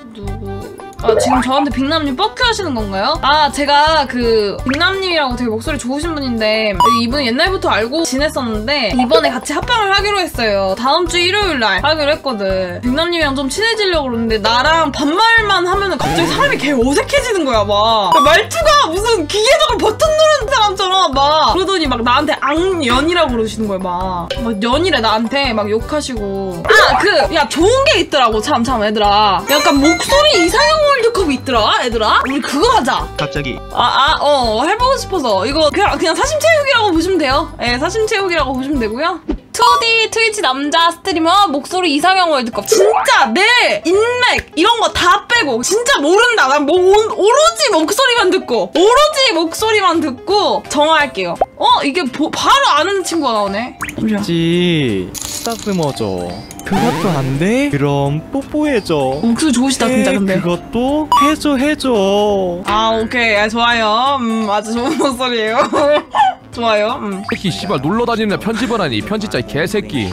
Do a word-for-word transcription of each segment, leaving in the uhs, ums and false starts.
누구? 아, 지금 저한테 빅남님 뻑큐 하시는 건가요? 아, 제가 그 빅남님이라고 되게 목소리 좋으신 분인데 이분 옛날부터 알고 지냈었는데 이번에 같이 합방을 하기로 했어요. 다음 주 일요일 날 하기로 했거든. 빅남님이랑 좀 친해지려고 그러는데 나랑 반말만 하면은 갑자기 사람이 개 어색해지는 거야, 막. 말투가 무슨 기계적으로 버튼 누르는 사람처럼 막. 그러더니 막 나한테 악연이라고 그러시는 거야, 막. 막 연이래 나한테 막 욕하시고. 아, 그, 야, 좋은 게 있더라고, 참, 참, 얘들아. 약간 목소리 이상형 월드컵이 있더라, 얘들아. 우리 그거 하자. 갑자기. 아, 아, 어, 해보고 싶어서. 이거 그냥, 그냥 사심체육이라고 보시면 돼요. 예, 네, 사심체육이라고 보시면 되고요. 투디 트위치 남자 스트리머 목소리 이상형 월드컵. 진짜 내 인맥 이런 거 다 빼고 진짜 모른다. 난 뭐, 오로지 목소리만 듣고 오로지 목소리만 듣고 정화할게요. 어? 이게 보, 바로 아는 친구가 나오네. 그치. 스타스머져. 그것도 안 돼? 그럼 뽀뽀해줘. 목소리 좋으시다 진짜. 근데 그것도 해줘 해줘. 아, 오케이. 아, 좋아요. 음, 아주 좋은 목소리예요. 좋아요. 음. 새끼 씨발 놀러다니는 애 편집을 하니 편집자 개새끼.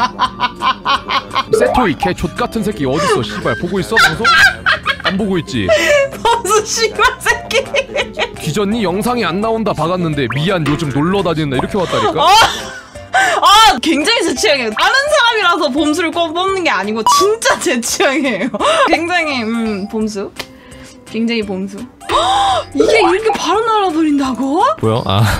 세토이 개 족같은 새끼 어딨어 씨발. 보고 있어 방송? 안 보고 있지? 범수 씨발 새끼. 뒤졌니? 영상이 안 나온다 박았는데 미안 요즘 놀러다니는 애 이렇게 왔다니까? 아, 아, 굉장히 제 취향이에요. 아는 사람이라서 봄수를 꼭 뽑는 게 아니고 진짜 제 취향이에요. 굉장히 음 봄수. 굉장히 봄수. 이게 이렇게 바로 날아버린다고? 뭐야? 아.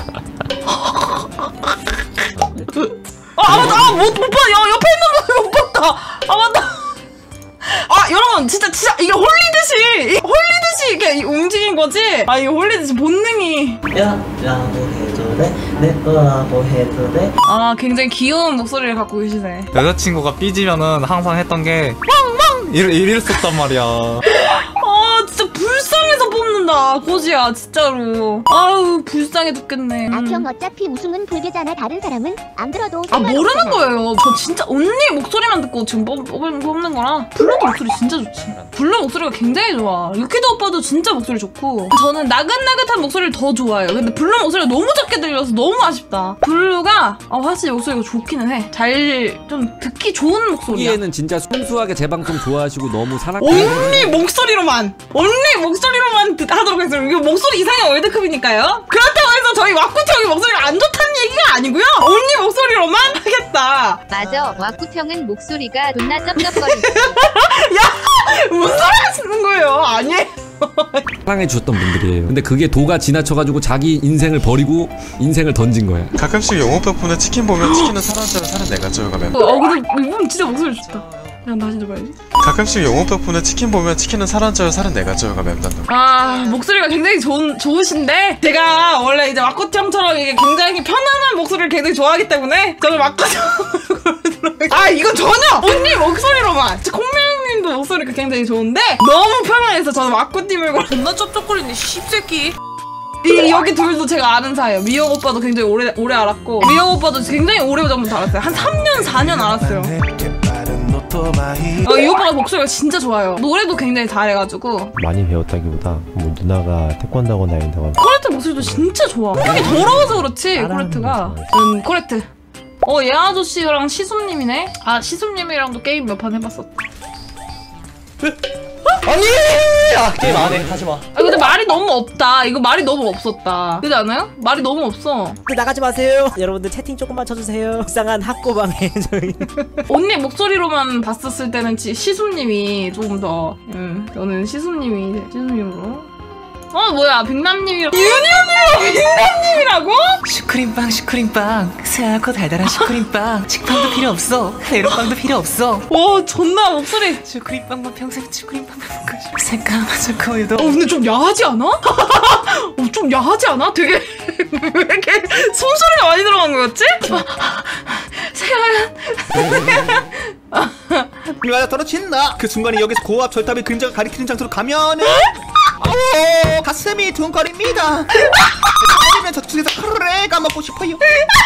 아, 맞다. 아, 못, 못 봐. 야, 옆에 있는 거 못 봤다. 아, 맞다. 아, 여러분, 진짜, 진짜, 이게 홀리듯이, 홀리듯이 이렇게 움직인 거지? 아, 이게 홀리듯이 본능이. 야, 라고 해도 돼? 내 거라고 해도 돼? 아, 굉장히 귀여운 목소리를 갖고 계시네. 여자친구가 삐지면은 항상 했던 게 왕왕! 이랬, 이랬었단 말이야. 아, 진짜 불쌍해서 뽑는다, 고지야, 진짜로. 아유, 불쌍해 죽겠네. 악형 어차피 우승은 불개잖아. 다른 사람은 안 들어도 아, 모르는 거예요. 저 진짜 언니 목소리만 듣고 지금 뽑, 뽑, 뽑는 거라. 블루도 목소리 진짜 좋지. 블루 목소리가 굉장히 좋아. 유키도 오빠도 진짜 목소리 좋고. 저는 나긋나긋한 목소리를 더 좋아해요. 근데 블루 목소리가 너무 작게 들려서 너무 아쉽다. 블루가 어, 확실히 목소리가 좋기는 해. 잘 좀 듣기 좋은 목소리야. 여기에는 진짜 순수하게 제 방송 좋아하시고 너무 사랑. 언니 목소리로만 언니 목소리로만 듣, 하도록 하겠습니다. 이거 목소리 이상형 월드컵이니까요. 그렇다고 해서 저희 왁구형이 목소리가 안 좋다는 얘기가 아니고요. 언니 목소리로만 하겠다. 맞아. 왁구형은 목소리가 존나 쩝쩝거리지. 야, 무슨 소리 하시는 거예요? 아니에요. 사랑해 주셨던 분들이에요. 근데 그게 도가 지나쳐가지고 자기 인생을 버리고 인생을 던진 거야. 가끔씩 영업 덕분에 치킨 보면 치킨은 사라져요 살은 내가 쪄요가 멤버. 어, 근데 이분 진짜 목소리 좋다. 그냥 다시 들어봐야지. 가끔씩 영업 덕분에 치킨 보면 치킨은 사라져요 살은 내가 쪄요가 멤버다. 아, 목소리가 굉장히 좋은, 좋으신데 제가 원래 이제 마코트 형처럼 이게 굉장히 편안한 목소리를 굉장히 좋아하기 때문에 저는 마코트 아, 이건 전혀 언니 목소리로만. 콩명님도 목소리가 굉장히 좋은데 너무 편안해서 저는 마코팀을 걸어. 존나 쩝쩝거리네 씹새끼. 이, 여기 둘도 제가 아는 사이예요. 미영 오빠도 굉장히 오래 오래 알았고 미영 오빠도 굉장히 오래 전부터 알았어요. 한 삼 년 사 년 알았어요. 어, 이 오빠가 목소리가 진짜 좋아요. 노래도 굉장히 잘해가지고. 많이 배웠다기보다 뭐 누나가 태권도학원 다닌다고. 코레트 목소리도 진짜 좋아. 형이 더러워서 그렇지 코레트가. 음, 코레트. 어, 얘 아저씨랑 시숙님이네. 아, 시숙님이랑도 게임 몇 판 해봤었다. 언니! 아, 게임 안 해. 하지마. 아, 근데 말이 너무 없다. 이거 말이 너무 없었다. 그렇지 않아요? 말이 너무 없어. 나가지 마세요. 여러분들 채팅 조금만 쳐주세요. 불쌍한 학고방에 저희. 언니 목소리로만 봤었을 때는 시숙님이 조금 더. 응, 저는 시숙님이 시숙님으로. 어, 뭐야, 빅남님이랑 유니언이랑 빅남님이라고? 슈크림빵 슈크림빵 새하얗고 달달한 슈크림빵. 식빵도 필요 없어. 메론빵도 필요 없어. 와, 존나 목소리. 슈크림빵만 평생 슈크림빵만 먹고 싶어. 새까만 초코우유도. 어, 근데 좀 야하지 않아? 어, 좀 야하지 않아? 되게 왜 이렇게 숨소리가 많이 들어간 거 같지? 새하얀 누가 떨어진다. 그 순간에 여기서 고압 절탑의 그림자가 가리키는 장소로 가면은 오, 가슴이 두근거립니다. 거리면서 중에서 카레 까먹고 싶어요.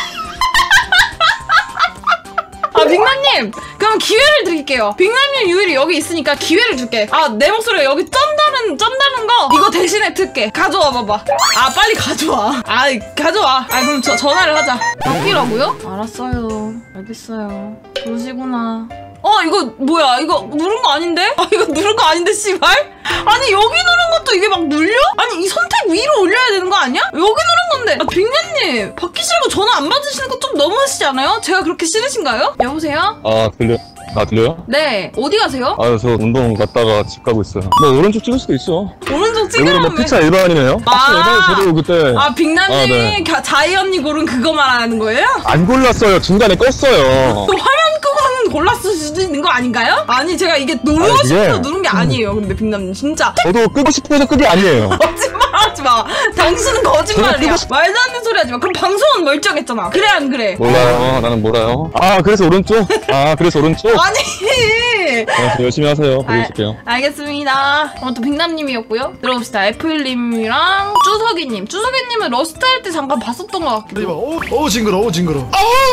아, 빅남님! 그럼 기회를 드릴게요. 빅남님 유일이 여기 있으니까 기회를 줄게. 아, 내 목소리가 여기 쩐다는, 쩐다는 거 이거 대신에 틀게. 가져와 봐봐. 아, 빨리 가져와. 아, 가져와. 아, 그럼 저, 전화를 하자. 바뀌라고요? 알았어요. 알겠어요. 그러시구나. 어 이거 뭐야 이거 누른 거 아닌데? 아 이거 누른 거 아닌데 씨발? 아니 여기 누른 것도 이게 막 눌려? 아니 이 선택 위로 올려야 되는 거 아니야? 여기 누른 건데. 아 빅맨님 받기 싫은 거 전화 안 받으시는 거 좀 너무하시지 않아요? 제가 그렇게 싫으신가요? 여보세요? 아 들려? 아 들려요? 네 어디 가세요? 아 저 운동 갔다가 집 가고 있어요. 뭐 오른쪽 찍을 수도 있어. 오른쪽 이거는 찍으라면 뭐 피차 일반이네요? 아, 피차 일반이 저도 그때 아 빅남님 아, 네. 자이 언니 고른 그거 말하는 거예요? 안 골랐어요. 중간에 껐어요. 또 화면 끄고 하는 골랐을 수도 있는 거 아닌가요? 아니 제가 이게 누르고 아니, 싶어서 그게- 누른 게 아니에요. 근데 빅남님 진짜 저도 끄고 싶어서 끄기 아니에요. 거짓말하지 마. 당신은 거짓말이야. 말도 안 되는 소리 하지 마. 그럼 방송은 멀쩡했잖아. 그래 안 그래? 몰라요. 나는 몰라요. 아 그래서 오른쪽? 아 그래서 오른쪽? 아니. 네, 열심히 하세요. 보고 아, 있을게요. 알겠습니다. 그럼 또 빅남님이었고요. 들어봅시다. 애플님이랑 쭈석이님. 쭈석이님은 러스트 할 때 잠깐 봤었던 것 같기도 해요. 오, 오 징그러, 오 징그러.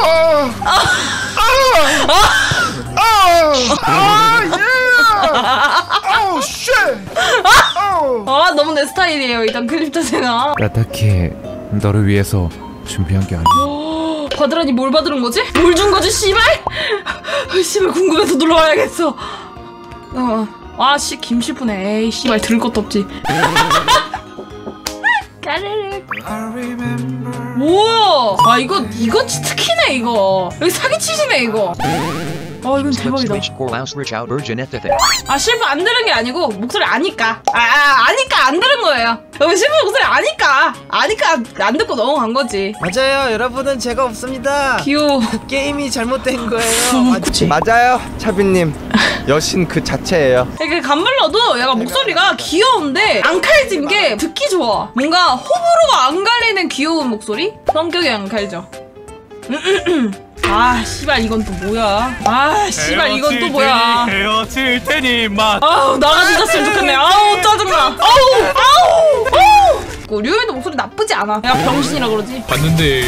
아우 쉣. 아 너무 내 스타일이에요. 일단 클립 자체가. 나 딱히 너를 위해서 준비한 게 아니야. 받으라니 뭘 받으는 거지? 뭘 준 거지 씨발? 씨발 궁금해서 놀러와야겠어. 어. 아씨 김실프네. 에이 씨발 들을 것도 없지. 까르르. 우와. 아 이거 이거 특히네 이거. 여기 사기치시네 이거. 아 이건 대박이다. 아 실프 안 들은 게 아니고 목소리 아니까. 아, 아 아니까 안 들은 거예요. 여기 실프 목소리 아니까. 아니까 안 듣고 넘어간 거지. 맞아요. 여러분은 죄가 없습니다. 귀여워. 게임이 잘못된 거예요. 맞아요, 차비님. 여신 그 자체예요. 그 간불러도 얘가 목소리가 귀여운데 안 칼진 게 듣기 좋아. 뭔가 호불호가 안 갈리는 귀여운 목소리? 성격이 안 칼져. 아 씨발 이건 또 뭐야. 아 씨발 이건 또 뭐야. 헤어질 테니 맛. 아우 나가주셨으면 좋겠네. 아우 짜증나. 아우 아우 아우. 류현이도 목소리 나쁘지 않아. 내가 병신이라 그러지. 봤는데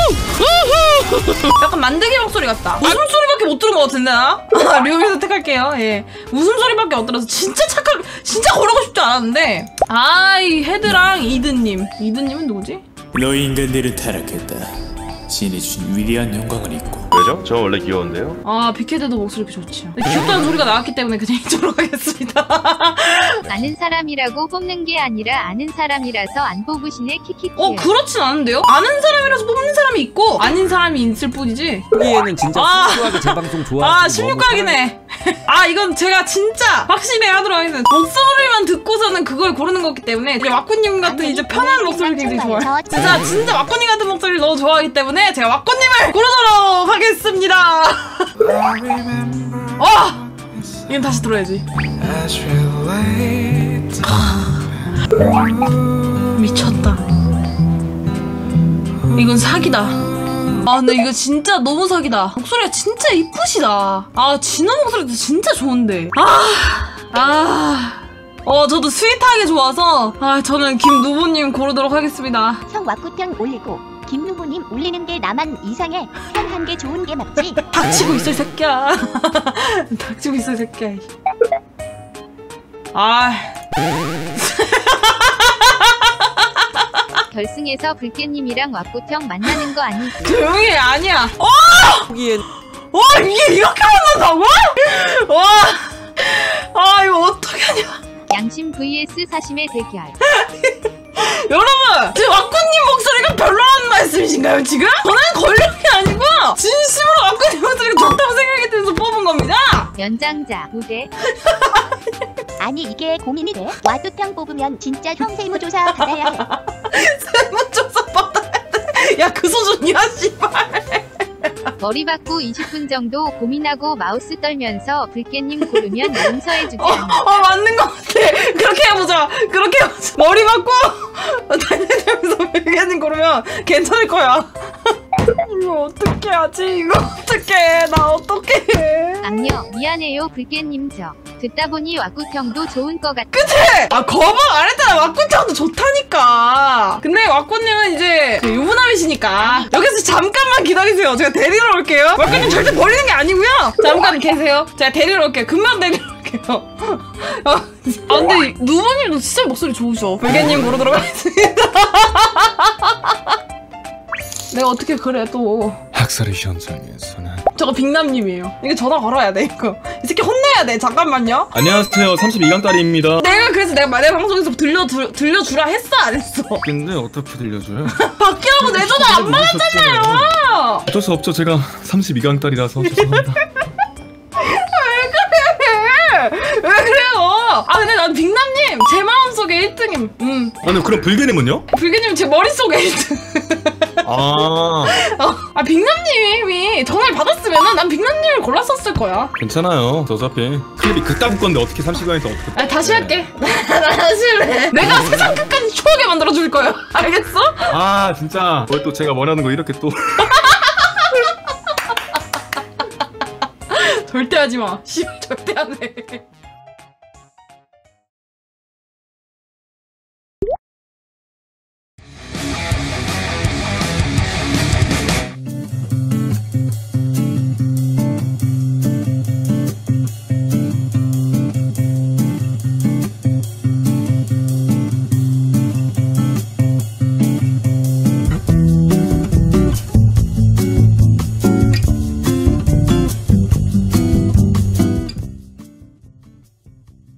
약간 만들기 목소리 같다. 웃음소리밖에 못 들은 것 같은데 나? 아, 류현이 선택할게요. 예. 웃음소리밖에 못 들어서 진짜 착하게 진짜 고르고 싶지 않았는데. 아이 헤드랑 이드님. 이드님은 누구지? 너희 인간들은 타락했다. 신이 주신 위대한 영광을 잊고. 왜죠? 저 원래 귀여운데요? 아 빅헤드도 목소리 좋지. 귀엽다는 소리가 나왔기 때문에 그냥 이쪽으로 가겠습니다. 아는 사람이라고 뽑는 게 아니라 아는 사람이라서 안 뽑으시네 키키키. 어 그렇진 않은데요? 아는 사람이라서 뽑는 사람이 있고 아닌 사람이 있을 뿐이지. 여기에는 진짜 아. 순수하게 제 방송 좋아하시는 아 십육 각이네. 아 이건 제가 진짜 확실히 하도록 하겠습니다. 목소리만 듣고서는 그걸 고르는 거기 때문에 이제 왁꾸님 같은 이제 편한 목소리를 굉장히 좋아해요. 진짜 진짜 왁꾸님 같은 목소리를 너무 좋아하기 때문에 제가 왁꾸님을 고르도록 하겠습니다. 와! 이건 다시 들어야지. 미쳤다. 이건 사기다. 아 근데 이거 진짜 너무 사기다. 목소리가 진짜 이쁘시다. 아 진호 목소리도 진짜 좋은데. 아, 아. 어 저도 스윗하게 좋아서 아 저는 김누보님 고르도록 하겠습니다. 형 왁구편 올리고 김누보님 올리는 게 나만 이상해. 편한 게 좋은 게 맞지? 닥치고 있어 이 새끼야. 닥치고 있어 이 새끼야. 아. 결승에서 불깨님이랑 왁구평 만나는 거 아니지? 조용히 해. 아니야. 어! 여기엔 와 이게 이렇게 만난다고? 와. 아 이거 어떻게 하냐. 양심 vs 사심의 대결. 여러분 지금 왁구님 목소리가 별로라는 말씀이신가요 지금? 저는 권력이 아니고 진심으로 왁구님 목소리가 좋다고 생각이 들어서 뽑은 겁니다. 연장자 무대. 아니 이게 고민이 돼? 와뚜평 뽑으면 진짜 형 세무조사 받아야 해. 세무조사 받아야 돼? 야 그 수준이야 씨발. 머리 받고 이십 분 정도 고민하고 마우스 떨면서 불깨님 고르면 용서해주지 어, 않나. 어 맞는 것 같아. 그렇게 해보자. 그렇게 해보자. 머리 받고 다니면서 불깨님 고르면 괜찮을 거야. 이거 어떻게 하지? 이거 어떻게 해? 나 어떻게 해? 악녀 미안해요 불깨님 저 듣다 보니 왁구평도 좋은 것 같아. 그치? 아 거봐 안 했잖아. 왁구청도 좋다니까. 근데 왁구님은 이제 그 유부남이시니까 여기서 잠깐만 기다리세요. 제가 데리러 올게요. 왁구님 절대 버리는 게 아니고요. 잠깐 계세요. 제가 데리러 올게요. 금방 데리러 올게요. 아 근데 누보님도 진짜 목소리 좋으셔. 불개님 고르도록 하겠습니다. 내가 어떻게 그래 또. 학살의 현장에서는 저거 빅남님이에요. 이거 전화 걸어야 돼 이거. 이 새끼 혼내야 돼. 잠깐만요. 안녕하세요. 삼십이 강 딸입니다. 내가 그래서 내가 내 방송에서 들려 들, 들려주라 했어 안 했어? 근데 어떻게 들려줘요? 바뀌라고 내 전화 안 받았잖아요. 어쩔 수 없죠. 제가 삼십이 강 딸이라서 죄송합니다. 왜 그래요? 아 근데 난 빅남님 제 마음속에 일 등임. 음. 아니 그럼 불개님은요? 불개님 제 머릿속에 일 등. 아. 어. 아 빅남님이 전화를 받았으면은 난 빅남님을 골랐었을 거야. 괜찮아요. 저 어차피 클립이 그따구 건데 어떻게 삼십 강에서 어떻게 아 다시 할게. 나 다시 해. 내가 세상 끝까지 추하게 만들어 줄 거야. 알겠어? 아 진짜 뭘 또 제가 원하는 거 이렇게 또 절대 하지 마. 씨 절대 안 해.